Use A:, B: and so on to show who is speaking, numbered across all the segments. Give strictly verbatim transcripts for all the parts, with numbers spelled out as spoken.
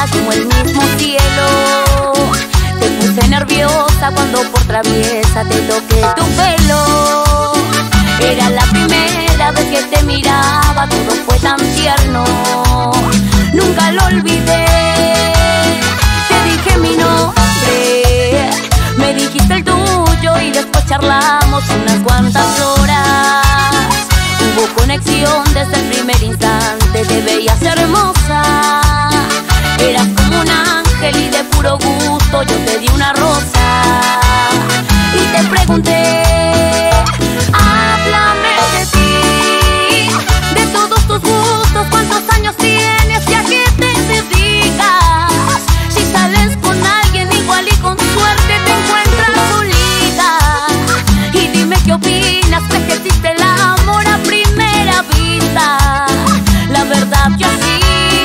A: linda como el mismo cielo. Te puse nerviosa cuando por traviesa te toqué tu pelo. Era la primera vez que te miraba, todo fue tan tierno, nunca lo olvidé. Te dije mi nombre, me dijiste el tuyo y después charlamos unas cuantas horas. Hubo conexión desde el primer instante, te veías hermosa. Eras como un ángel y de puro gusto yo te di una rosa. Y te pregunté, háblame de ti, de todos tus gustos, cuántos años tienes y a qué te dedicas. Si sales con alguien igual y con suerte te encuentras solita. Y dime qué opinas, ¿crees que existe el amor a primera vista? La verdad yo sí.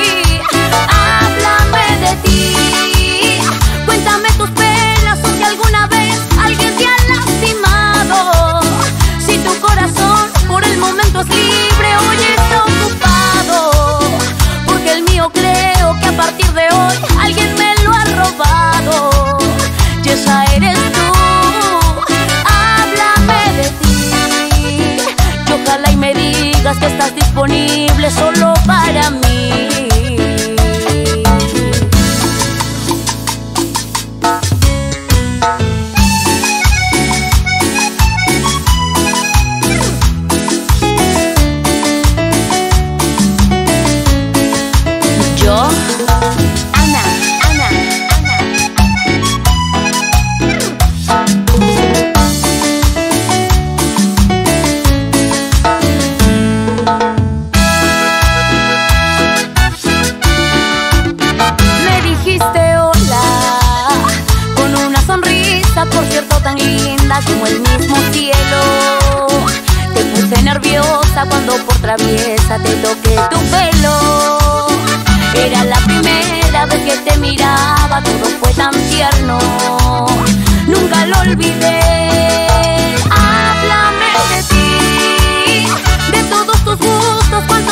A: Háblame de ti, cuéntame tus penas o si alguna vez alguien te ha lastimado. Si tu corazón por el momento es libre, hoy está ocupado, porque el mío creo que a partir de hoy alguien me lo ha robado. Y esa eres tú. Háblame de ti, y ojalá y me digas que estás disponible solo para mí. Yo, Ana, Ana, Ana. Me dijiste hola con una sonrisa, por cierto tan linda como el mismo cielo. Te puse nerviosa cuando por traviesa te toqué tu pelo. Era la primera vez que te miraba, todo fue tan tierno, nunca lo olvidé. Háblame de ti, de todos tus gustos,